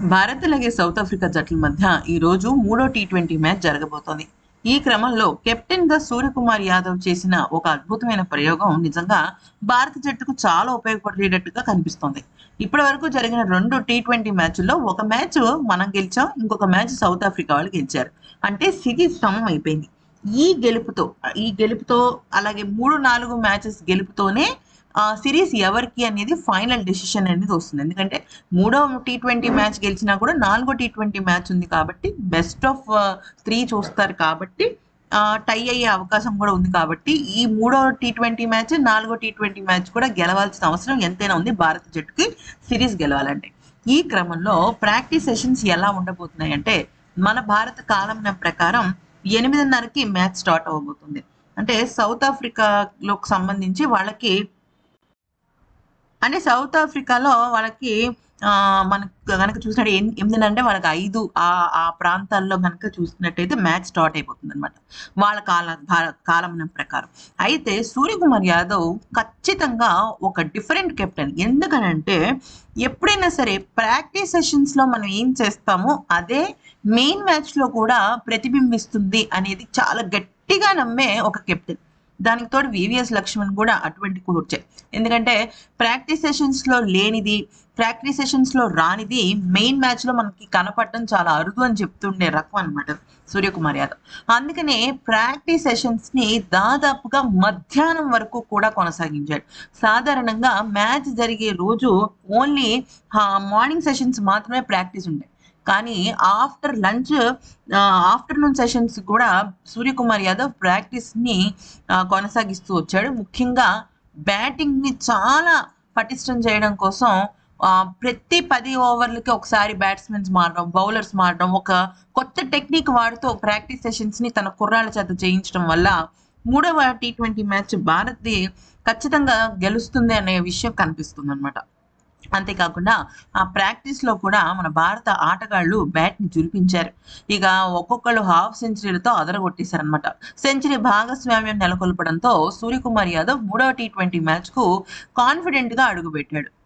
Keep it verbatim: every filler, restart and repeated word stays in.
భారత్ అలాగే south Africa జట్ల మధ్య ఈ రోజు మూడో టీ ట్వంటీ మ్యాచ్ జరగబోతోంది. ఈ క్రమంలో కెప్టెన్ గా సూర్యకుమార్ యాదవ్ చేసిన ఒక అద్భుతమైన ప్రయోగం నిజంగా భారత జట్టుకు చాలా ఉపయోగపడేటట్టుగా కనిపిస్తోంది. ఇప్పటి వరకు జరిగిన రెండు టీ ట్వంటీ మ్యాచ్ల్లో ఒక మ్యాచ్ మనం గెలిచాం, ఇంకొక మ్యాచ్ సౌత్ ఆఫ్రికా వాళ్ళు గెలిచారు. అంటే సిరీస్ సమం అయిపోయింది. ఈ గెలుపుతో ఈ గెలుపుతో అలాగే మూడు నాలుగు మ్యాచెస్ గెలుపుతోనే ఆ సిరీస్ ఎవరికి అనేది ఫైనల్ డెసిషన్ అనేది వస్తుంది. ఎందుకంటే మూడో టీ ట్వంటీ మ్యాచ్ గెలిచినా కూడా నాలుగో టీ ట్వంటీ మ్యాచ్ ఉంది కాబట్టి బెస్ట్ ఆఫ్ త్రీ చూస్తారు కాబట్టి టై అయ్యే అవకాశం కూడా ఉంది కాబట్టి ఈ మూడో టీ ట్వంటీ మ్యాచ్ నాలుగో టీ ట్వంటీ మ్యాచ్ కూడా గెలవాల్సిన అవసరం ఎంతైనా ఉంది భారత జట్టుకి సిరీస్ గెలవాలంటే. ఈ క్రమంలో ప్రాక్టీస్ సెషన్స్ ఎలా ఉండబోతున్నాయి అంటే మన భారత కాలం ప్రకారం ఎనిమిదిన్నరకి మ్యాచ్ స్టార్ట్ అవ్వబోతుంది. అంటే సౌత్ ఆఫ్రికాలోకి సంబంధించి వాళ్ళకి అంటే సౌత్ ఆఫ్రికాలో వాళ్ళకి మనకు కనుక చూసినట్టు ఎనిమిది వాళ్ళకి ఐదు ఆ ఆ ప్రాంతాల్లో కనుక చూసినట్టయితే మ్యాచ్ స్టార్ట్ అయిపోతుంది అనమాట వాళ్ళ కాల కాలమానం ప్రకారం. అయితే సూర్యకుమార్ యాదవ్ ఖచ్చితంగా ఒక డిఫరెంట్ కెప్టెన్. ఎందుకనంటే ఎప్పుడైనా సరే ప్రాక్టీస్ సెషన్స్లో మనం ఏం చేస్తామో అదే మెయిన్ మ్యాచ్లో కూడా ప్రతిబింబిస్తుంది అనేది చాలా గట్టిగా నమ్మే ఒక కెప్టెన్. దానికి తోడు వివిఎస్ లక్ష్మణ్ కూడా అటువంటి కోచే. ఎందుకంటే ప్రాక్టీస్ సెషన్స్లో లేనిది, ప్రాక్టీస్ సెషన్స్లో రానిది మెయిన్ మ్యాచ్లో మనకి కనపడటం చాలా అరుదు అని చెప్తుండే రకం అనమాట సూర్యకుమార్ యాదవ్. అందుకనే ప్రాక్టీస్ సెషన్స్ని దాదాపుగా మధ్యాహ్నం వరకు కూడా కొనసాగించాడు. సాధారణంగా మ్యాచ్ జరిగే రోజు ఓన్లీ మార్నింగ్ సెషన్స్ మాత్రమే ప్రాక్టీస్ ఉంటాయి. కానీ ఆఫ్టర్ లంచ్ ఆఫ్టర్నూన్ సెషన్స్ కూడా సూర్యకుమార్ యాదవ్ ప్రాక్టీస్ని కొనసాగిస్తూ వచ్చాడు. ముఖ్యంగా బ్యాటింగ్ని చాలా పటిష్టం చేయడం కోసం ప్రతి పది ఓవర్లకి ఒకసారి బ్యాట్స్మెన్స్ మారడం, బౌలర్స్ మారడం, ఒక కొత్త టెక్నిక్ వాడుతూ ప్రాక్టీస్ సెషన్స్ని తన కుర్రాళ్ళ చేత చేయించడం వల్ల మూడవ టీ ట్వంటీ మ్యాచ్ భారత్ ఖచ్చితంగా గెలుస్తుంది అనే విషయం కనిపిస్తుంది అనమాట. అంతేకాకుండా ఆ ప్రాక్టీస్లో కూడా మన భారత ఆటగాళ్ళు బ్యాట్ని చురిపించారు. ఇక ఒక్కొక్కళ్ళు హాఫ్ సెంచరీలతో అదరగొట్టేశారనమాట. సెంచరీ భాగస్వామ్యం నెలకొల్పడంతో సూర్యకుమార్ యాదవ్ మూడవ టీ ట్వంటీ మ్యాచ్కు కాన్ఫిడెంట్గా అడుగుపెట్టాడు.